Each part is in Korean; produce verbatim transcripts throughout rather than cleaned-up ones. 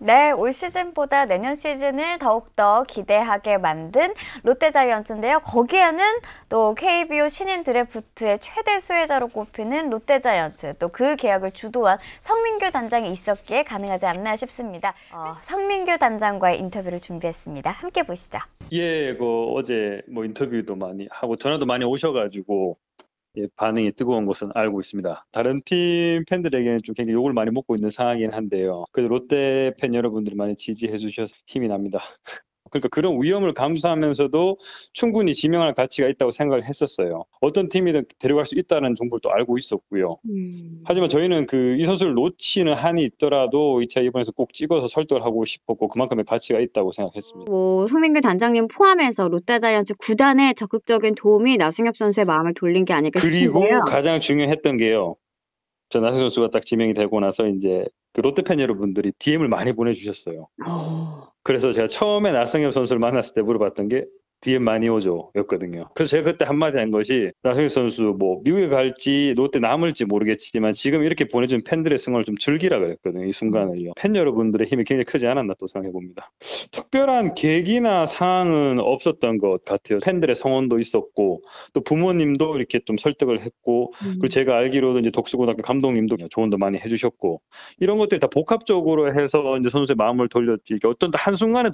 네, 올 시즌보다 내년 시즌을 더욱더 기대하게 만든 롯데자이언츠인데요. 거기에는 또 케이비오 신인 드래프트의 최대 수혜자로 꼽히는 롯데자이언츠, 또 그 계약을 주도한 성민규 단장이 있었기에 가능하지 않나 싶습니다. 어, 성민규 단장과의 인터뷰를 준비했습니다. 함께 보시죠. 예, 그 어제 뭐 인터뷰도 많이 하고 전화도 많이 오셔가지고 예, 반응이 뜨거운 것은 알고 있습니다. 다른 팀 팬들에게는 좀 굉장히 욕을 많이 먹고 있는 상황이긴 한데요. 그래도 롯데 팬 여러분들이 많이 지지해 주셔서 힘이 납니다. 그러니까 그런 위험을 감수하면서도 충분히 지명할 가치가 있다고 생각을 했었어요. 어떤 팀이든 데려갈 수 있다는 정보를 또 알고 있었고요. 음. 하지만 저희는 그 이 선수를 놓치는 한이 있더라도 이 차 이번에서 꼭 찍어서 설득을 하고 싶었고 그만큼의 가치가 있다고 생각했습니다. 뭐 성민규 단장님 포함해서 롯데자이언츠 구단에 적극적인 도움이 나승엽 선수의 마음을 돌린 게 아닐까 싶은데요. 그리고 가장 중요했던 게요. 저 나승엽 선수가 딱 지명이 되고 나서 이제 그 롯데 팬 여러분들이 디엠을 많이 보내주셨어요. 오. 그래서 제가 처음에 나승엽 선수를 만났을 때 물어봤던 게 디엠 많이 오죠 였거든요. 그래서 제가 그때 한마디 한 것이 나승엽 선수 뭐 미국에 갈지 롯데 남을지 모르겠지만 지금 이렇게 보내준 팬들의 승원을 좀 즐기라 그랬거든요. 이 순간을요. 음. 팬 여러분들의 힘이 굉장히 크지 않았나 또 생각해 봅니다. 특별한 계기나 상황은 없었던 것 같아요. 팬들의 성원도 있었고 또 부모님도 이렇게 좀 설득을 했고 음. 그리고 제가 알기로도 이제 독수고등학교 감독님도 조언도 많이 해주셨고 이런 것들이 다 복합적으로 해서 이제 선수의 마음을 돌렸지 어떤 한순간에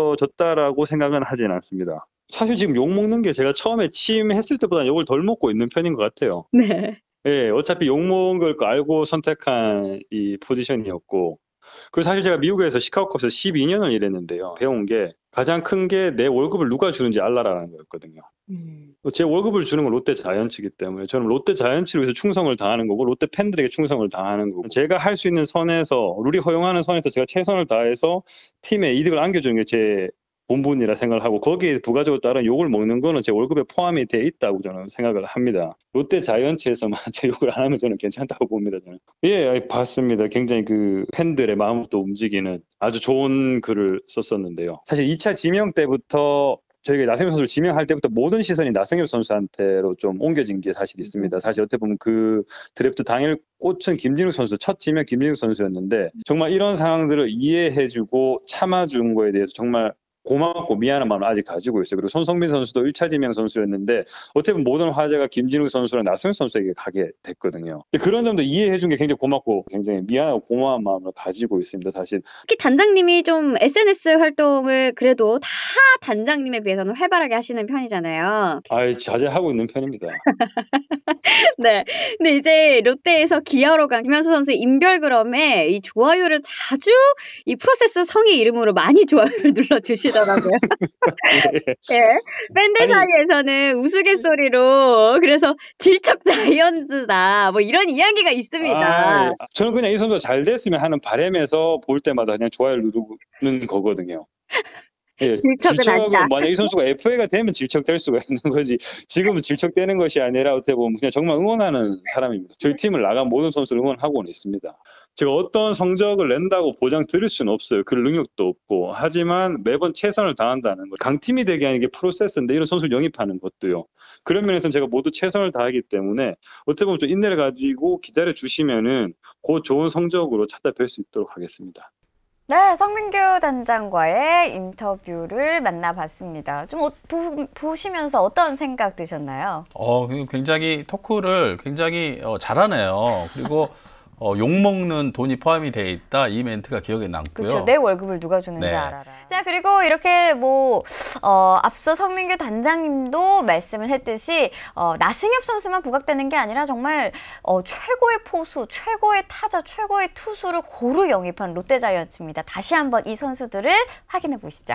돌려줬다라고 생각은 하진 않습니다. 사실 지금 욕 먹는 게 제가 처음에 취임했을 때보다 욕을 덜 먹고 있는 편인 것 같아요. 네. 예, 어차피 욕 먹은 걸 알고 선택한 이 포지션이었고, 그리고 사실 제가 미국에서 시카고컵에서 십이 년을 일했는데요. 배운 게 가장 큰 게 내 월급을 누가 주는지 알라라는 거였거든요. 음. 제 월급을 주는 건 롯데 자이언츠이기 때문에 저는 롯데 자이언츠를 위해서 충성을 다하는 거고 롯데 팬들에게 충성을 다하는 거고 제가 할 수 있는 선에서 룰이 허용하는 선에서 제가 최선을 다해서 팀에 이득을 안겨주는 게 제 본분이라 생각을 하고 거기에 부가적으로 따른 욕을 먹는 거는 제 월급에 포함이 돼 있다고 저는 생각을 합니다. 롯데 자이언츠에서만 제 욕을 안 하면 저는 괜찮다고 봅니다. 저는. 예, 봤습니다. 굉장히 그 팬들의 마음을 또 움직이는 아주 좋은 글을 썼었는데요. 사실 이 차 지명 때부터 저희가 나승엽 선수를 지명할 때부터 모든 시선이 나승엽 선수한테로 좀 옮겨진 게 사실 있습니다. 사실 어떻게 보면 그 드래프트 당일 꽃은 김진욱 선수, 첫 지명 김진욱 선수였는데 정말 이런 상황들을 이해해주고 참아준 거에 대해서 정말 고맙고 미안한 마음을 아직 가지고 있어요. 그리고 손성빈 선수도 일 차 지명 선수였는데 어떻게 보면 모든 화제가 김진욱 선수랑 나승엽 선수에게 가게 됐거든요. 그런 점도 이해해준 게 굉장히 고맙고 굉장히 미안하고 고마운 마음을 가지고 있습니다. 사실. 특히 단장님이 좀 에스엔에스 활동을 그래도 다 단장님에 비해서는 활발하게 하시는 편이잖아요. 아, 자제하고 있는 편입니다. 네. 근데 이제 롯데에서 기아로 간 김현수 선수의 인별그램에 이 좋아요를 자주 이 프로세스 성의 이름으로 많이 좋아요를 눌러주시더라고요. 예. 팬들 사이에서는 우스갯소리로 그래서 질척 자이언츠다 뭐 이런 이야기가 있습니다. 아, 저는 그냥 이 선수가 잘 됐으면 하는 바람에서 볼 때마다 그냥 좋아요를 누르는 거거든요. 예, 질척은 만약 이 선수가 에프에이가 되면 질척될 수가 있는 거지. 지금은 질척되는 것이 아니라 어떻게 보면 그냥 정말 응원하는 사람입니다. 저희 팀을 나간 모든 선수를 응원하고는 있습니다. 제가 어떤 성적을 낸다고 보장 드릴 수는 없어요. 그럴 능력도 없고. 하지만 매번 최선을 다한다는 거. 강팀이 되게 하는 게 프로세스인데 이런 선수를 영입하는 것도요. 그런 면에서는 제가 모두 최선을 다하기 때문에 어떻게 보면 좀 인내를 가지고 기다려 주시면은 그 좋은 성적으로 찾아뵐 수 있도록 하겠습니다. 네, 성민규 단장과의 인터뷰를 만나봤습니다. 좀 어, 보, 보시면서 어떤 생각 드셨나요? 어, 굉장히 토크를 굉장히 어, 잘하네요. 그리고 어, 욕먹는 돈이 포함이 돼 있다. 이 멘트가 기억에 남고요. 그렇죠. 내 월급을 누가 주는지 네. 알아라. 자, 그리고 이렇게 뭐 어, 앞서 성민규 단장님도 말씀을 했듯이 어, 나승엽 선수만 부각되는 게 아니라 정말 어, 최고의 포수, 최고의 타자, 최고의 투수를 고루 영입한 롯데자이언츠입니다. 다시 한번 이 선수들을 확인해 보시죠.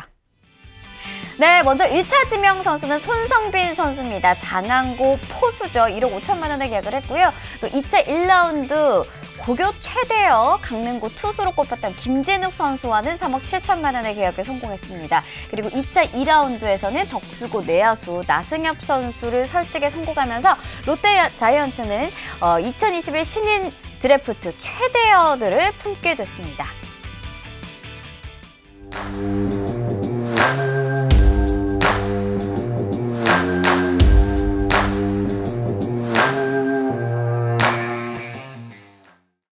네, 먼저 일 차 지명 선수는 손성빈 선수입니다. 장항고 포수죠. 일억 오천만 원에 계약을 했고요. 또 이 차 일 라운드 고교 최대어 강릉고 투수로 꼽혔던 김진욱 선수와는 삼억 칠천만 원의 계약에 성공했습니다. 그리고 이 차 이 라운드에서는 덕수고 내야수 나승엽 선수를 설득에 성공하면서 롯데 자이언츠는 어, 이천이십일 신인 드래프트 최대어들을 품게 됐습니다.